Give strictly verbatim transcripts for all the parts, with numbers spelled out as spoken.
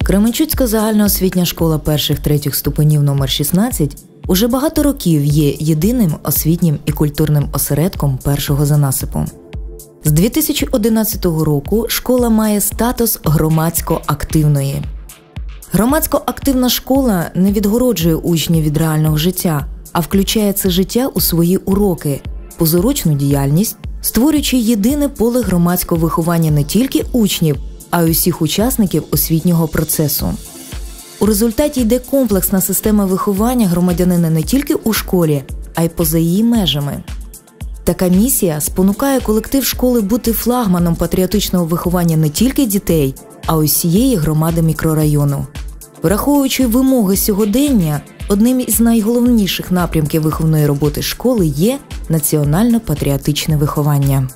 Кременчуцька загальноосвітня школа перших-третіх ступенів номер шістнадцять уже багато років є єдиним освітнім і культурним осередком першого за насипом. З дві тисячі одинадцятого року школа має статус громадсько-активної. Громадсько-активна школа не відгороджує учнів від реального життя, а включає це життя у свої уроки, позаурочну діяльність, створюючи єдине поле громадського виховання не тільки учнів, а й усіх учасників освітнього процесу. У результаті йде комплексна система виховання громадянина не тільки у школі, а й поза її межами. Така місія спонукає колектив школи бути флагманом патріотичного виховання не тільки дітей, а й усієї громади мікрорайону. Враховуючи вимоги сьогодення, одним із найголовніших напрямків виховної роботи школи є національно-патріотичне виховання.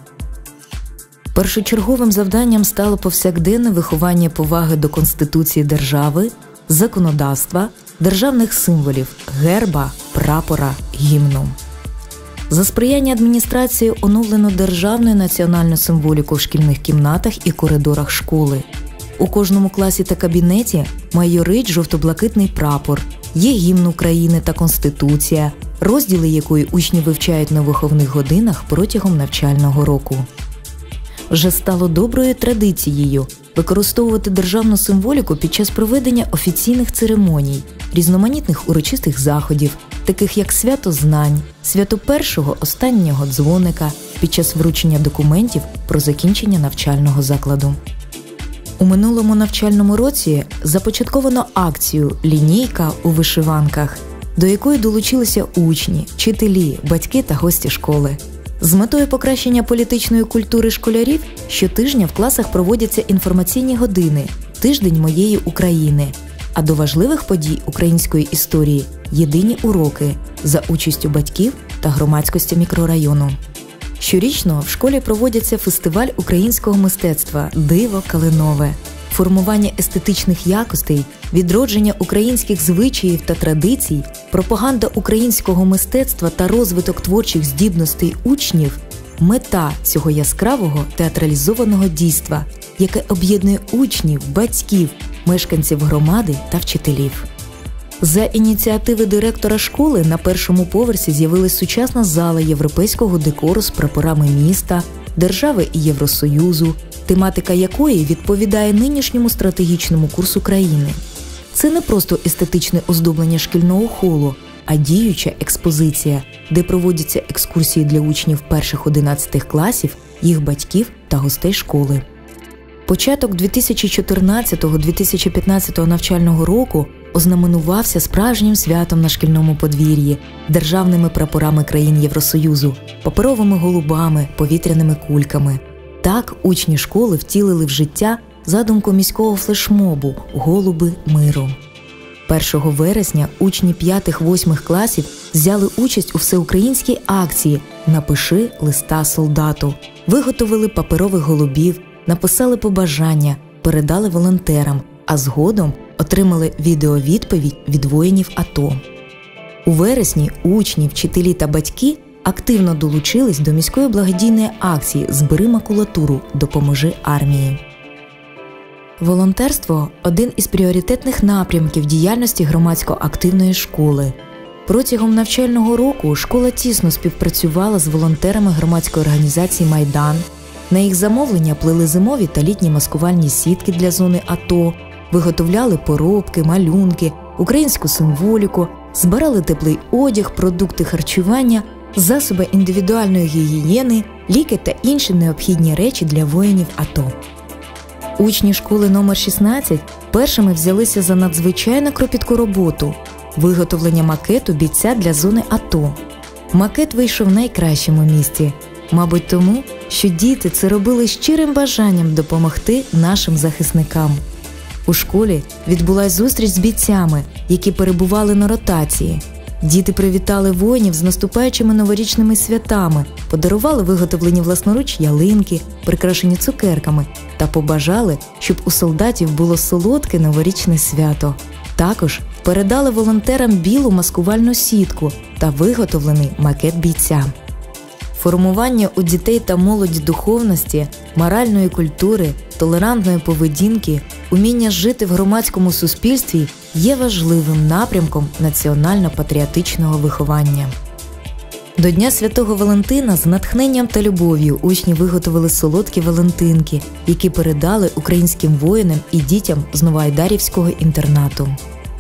Першочерговим завданням стало повсякденне виховання поваги до Конституції держави, законодавства, державних символів – герба, прапора, гімну. За сприяння адміністрації оновлено державну і національну символіку в шкільних кімнатах і коридорах школи. У кожному класі та кабінеті майорить жовто-блакитний прапор, є гімн України та Конституція, розділи якої учні вивчають на виховних годинах протягом навчального року. Вже стало доброю традицією використовувати державну символіку під час проведення офіційних церемоній, різноманітних урочистих заходів, таких як свято знань, свято першого останнього дзвоника під час вручення документів про закінчення навчального закладу. У минулому навчальному році започатковано акцію «Лінійка у вишиванках», до якої долучилися учні, вчителі, батьки та гості школи. З метою покращення політичної культури школярів щотижня в класах проводяться інформаційні години «Тиждень моєї України», а до важливих подій української історії – єдині уроки за участю батьків та громадськості мікрорайону. Щорічно в школі проводяться фестиваль українського мистецтва «Диво калинове», формування естетичних якостей, відродження українських звичаїв та традицій, пропаганда українського мистецтва та розвиток творчих здібностей учнів – мета цього яскравого театралізованого дійства, яке об'єднує учнів, батьків, мешканців громади та вчителів. За ініціативи директора школи на першому поверсі з'явилась сучасна зала європейського декору з прапорами міста, держави і Євросоюзу, тематика якої відповідає нинішньому стратегічному курсу країни. Це не просто естетичне оздоблення шкільного холу, а діюча експозиція, де проводяться екскурсії для учнів перших-одинадцятих класів, їх батьків та гостей школи. Початок дві тисячі чотирнадцятого - дві тисячі п'ятнадцятого навчального року ознаменувався справжнім святом на шкільному подвір'ї, державними прапорами країн Євросоюзу, паперовими голубами, повітряними кульками. Так учні школи втілили в життя задумку міського флешмобу «Голуби миру». першого вересня учні п'ятих-восьмих класів взяли участь у всеукраїнській акції «Напиши листа солдату», виготовили паперових голубів, написали побажання, передали волонтерам, а згодом отримали відеовідповідь від воїнів АТО. У вересні учні, вчителі та батьки активно долучились до міської благодійної акції «Збери макулатуру, допоможи армії». Волонтерство – один із пріоритетних напрямків діяльності громадсько-активної школи. Протягом навчального року школа тісно співпрацювала з волонтерами громадської організації «Майдан». На їх замовлення плели зимові та літні маскувальні сітки для зони АТО, виготовляли поробки, малюнки, українську символіку, збирали теплий одяг, продукти харчування, засоби індивідуальної гігієни, ліки та інші необхідні речі для воїнів АТО. Учні школи номер шістнадцять першими взялися за надзвичайно кропітку роботу – виготовлення макету бійця для зони АТО. Макет вийшов в найкращому місці, мабуть тому, що діти це робили щирим бажанням допомогти нашим захисникам. У школі відбулась зустріч з бійцями, які перебували на ротації. Діти привітали воїнів з наступаючими новорічними святами, подарували виготовлені власноруч ялинки, прикрашені цукерками та побажали, щоб у солдатів було солодке новорічне свято. Також передали волонтерам білу маскувальну сітку та виготовлений макет бійця. Формування у дітей та молоді духовності, моральної культури, толерантної поведінки, уміння жити в громадському суспільстві є важливим напрямком національно-патріотичного виховання. До Дня Святого Валентина з натхненням та любов'ю учні виготовили солодкі валентинки, які передали українським воїнам і дітям з Новоайдарівського інтернату.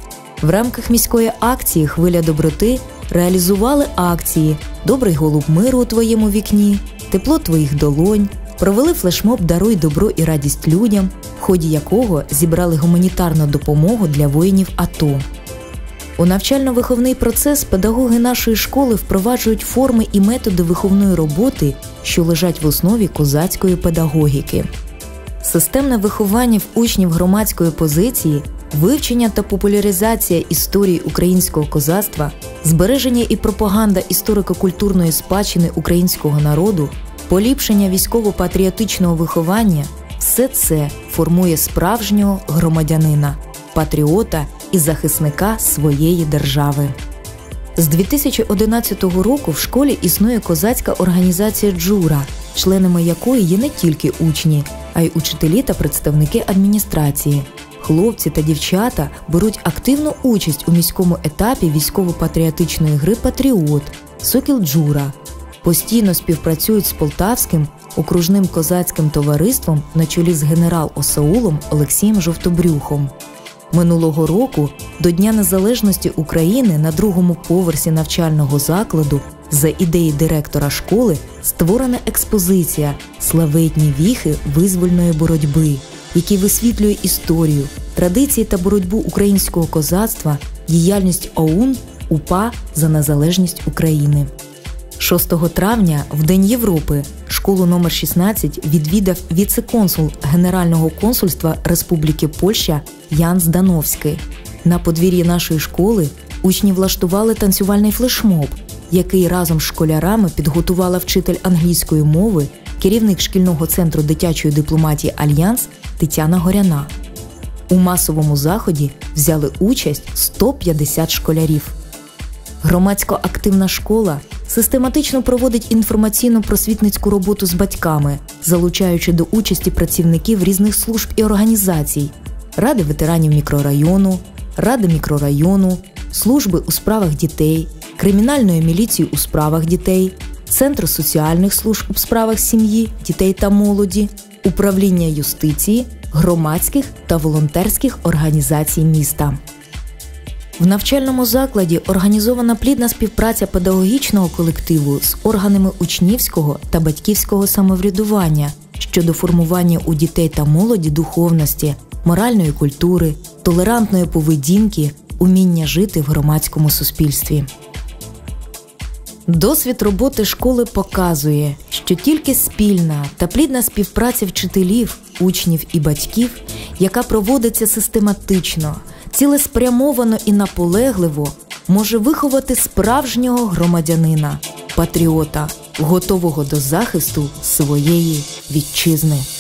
В рамках міської акції «Хвиля доброти» реалізували акції «Добрий голуб миру у твоєму вікні», «Тепло твоїх долонь», провели флешмоб «Даруй добро і радість людям», в ході якого зібрали гуманітарну допомогу для воїнів АТО. У навчально-виховний процес педагоги нашої школи впроваджують форми і методи виховної роботи, що лежать в основі козацької педагогіки. Системне виховання в учнів громадської позиції, вивчення та популяризація історії українського козацтва, збереження і пропаганда історико-культурної спадщини українського народу, поліпшення військово-патріотичного виховання – все це формує справжнього громадянина, патріота і захисника своєї держави. З дві тисячі одинадцятого року в школі існує козацька організація «Джура», членами якої є не тільки учні, а й учителі та представники адміністрації. Хлопці та дівчата беруть активну участь у міському етапі військово-патріотичної гри «Патріот» «Сокіл Джура». Постійно співпрацюють з Полтавським окружним козацьким товариством на чолі з генерал-осаулом Олексієм Жовтобрюхом. Минулого року, до Дня Незалежності України, на другому поверсі навчального закладу за ідеї директора школи створена експозиція «Славетні віхи визвольної боротьби», який висвітлює історію, традиції та боротьбу українського козацтва, діяльність ОУН УПА за незалежність України. шостого травня, в День Європи, школу номер шістнадцять відвідав віце-консул Генерального консульства Республіки Польща Ян Здановський. На подвір'ї нашої школи учні влаштували танцювальний флешмоб, який разом з школярами підготувала вчитель англійської мови, керівник шкільного центру дитячої дипломатії «Альянс» Тетяна Горяна. У масовому заході взяли участь сто п'ятдесят школярів. Громадсько-активна школа систематично проводить інформаційно-просвітницьку роботу з батьками, залучаючи до участі працівників різних служб і організацій – Ради ветеранів мікрорайону, Ради мікрорайону, служби у справах дітей, кримінальної міліції у справах дітей, Центру соціальних служб у справах сім'ї, дітей та молоді, управління юстиції, громадських та волонтерських організацій міста. В навчальному закладі організована плідна співпраця педагогічного колективу з органами учнівського та батьківського самоврядування щодо формування у дітей та молоді духовності, моральної культури, толерантної поведінки, уміння жити в громадському суспільстві. Досвід роботи школи показує, що тільки спільна та плідна співпраця вчителів, учнів і батьків, яка проводиться систематично, цілеспрямовано і наполегливо, може виховати справжнього громадянина, патріота, готового до захисту своєї вітчизни.